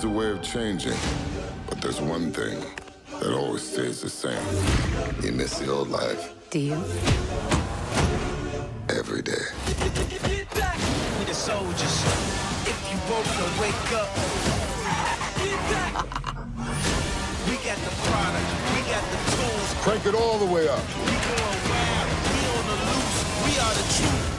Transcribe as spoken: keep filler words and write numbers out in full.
a way of changing, but there's one thing that always stays the same. You miss the old life. Do you? Every day. We the soldiers. If you woke up, wake up. We got the product. We got the tools. Crank it all the way up. We going wild. We on the loose. We are the truth.